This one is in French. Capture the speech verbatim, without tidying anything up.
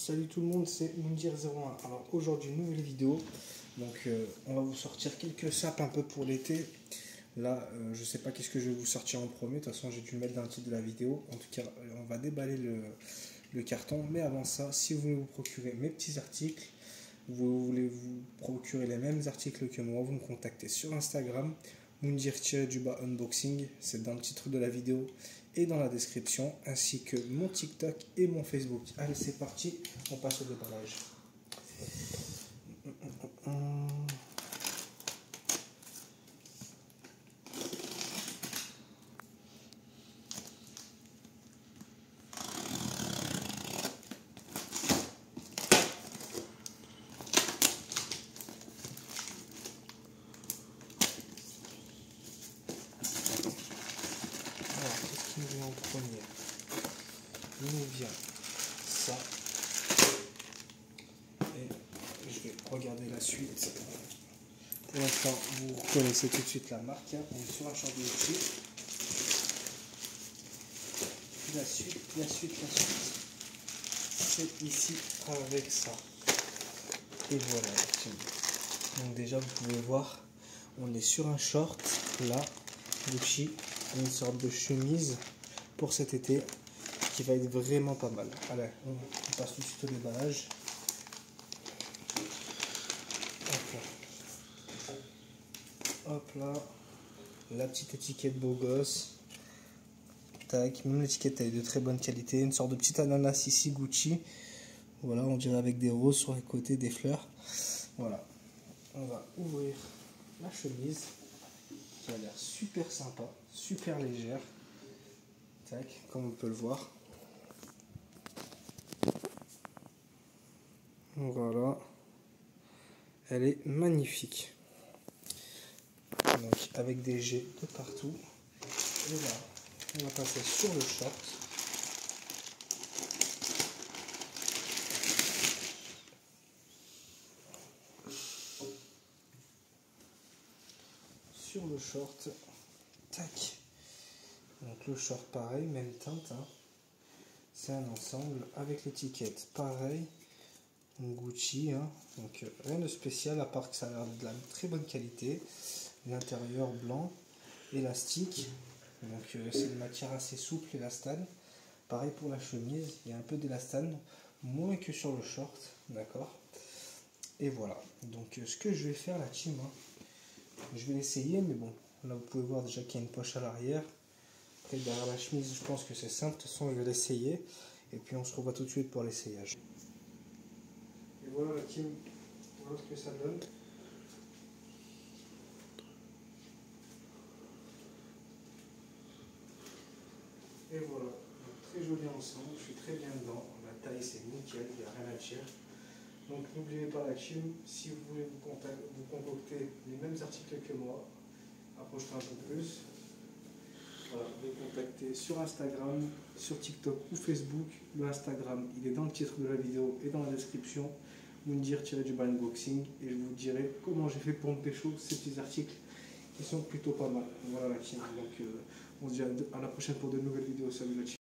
Salut tout le monde, c'est Moundir zéro un. Alors aujourd'hui, nouvelle vidéo. Donc euh, on va vous sortir quelques sapes un peu pour l'été. Là, euh, je sais pas qu'est-ce que je vais vous sortir en premier. De toute façon, j'ai dû le mettre dans le titre de la vidéo. En tout cas, on va déballer le, le carton. Mais avant ça, si vous voulez vous procurer mes petits articles, vous voulez vous procurer les mêmes articles que moi, vous me contactez sur Instagram, Moundir-du-bas unboxing, c'est dans le titre de la vidéo et dans la description, ainsi que mon TikTok et mon Facebook. Allez, c'est parti, on passe au déballage. Alors, qu'est-ce qui nous vient en premier? Il nous vient ça. Et je vais regarder la suite. Pour l'instant, vous reconnaissez tout de suite la marque. On est sur un short de dessus. La suite, la suite, la suite. C'est ici avec ça. Et voilà. Donc déjà, vous pouvez voir, on est sur un short. Là, Gucci, une sorte de chemise pour cet été qui va être vraiment pas mal. Allez, on passe tout de suite au déballage. Hop là, la petite étiquette beau gosse. Tac, même l'étiquette elle est de très bonne qualité. Une sorte de petite ananas ici Gucci. Voilà, on dirait avec des roses sur les côtés, des fleurs. Voilà, on va ouvrir la chemise qui a l'air super sympa, super légère. Tac, comme on peut le voir. Voilà, elle est magnifique. Donc avec des jets de partout. Et là, on va passer sur le short. Sur le short, tac. Donc le short pareil, même teinte. Hein. C'est un ensemble avec l'étiquette pareil. Gucci, hein. Donc rien de spécial à part que ça a l'air de la très bonne qualité. L'intérieur blanc, élastique, donc euh, c'est une matière assez souple, élastane. Pareil pour la chemise, il y a un peu d'élastane, moins que sur le short, d'accord. Et voilà, donc euh, ce que je vais faire la team, hein, je vais l'essayer, mais bon, là vous pouvez voir déjà qu'il y a une poche à l'arrière. Après derrière la chemise, je pense que c'est simple, de toute façon je vais l'essayer, et puis on se revoit tout de suite pour l'essayage. Et voilà la team, voilà ce que ça donne. Et voilà, donc, très joli ensemble, je suis très bien dedans, la taille c'est nickel, il n'y a rien à dire. Donc n'oubliez pas la team, si vous voulez vous, vous concocter les mêmes articles que moi, approchez-toi un peu plus. Voilà, vous pouvez contacter sur Instagram, sur TikTok ou Facebook. Le Instagram, il est dans le titre de la vidéo et dans la description. Moundir-du-bas unboxing, et je vous dirai comment j'ai fait pour me pécho ces petits articles qui sont plutôt pas mal. Voilà la team, donc euh, on se dit à la prochaine pour de nouvelles vidéos. Salut la team.